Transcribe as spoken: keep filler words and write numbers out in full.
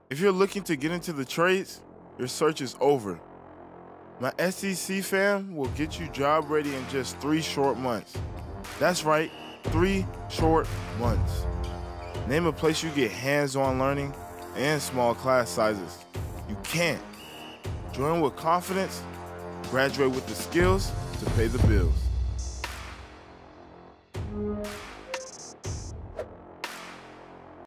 If you're looking to get into the trades, your search is over. My S E C fam will get you job ready in just three short months. That's right, three short months. Name a place you get hands-on learning and small class sizes. You can't. Join with confidence, graduate with the skills to pay the bills.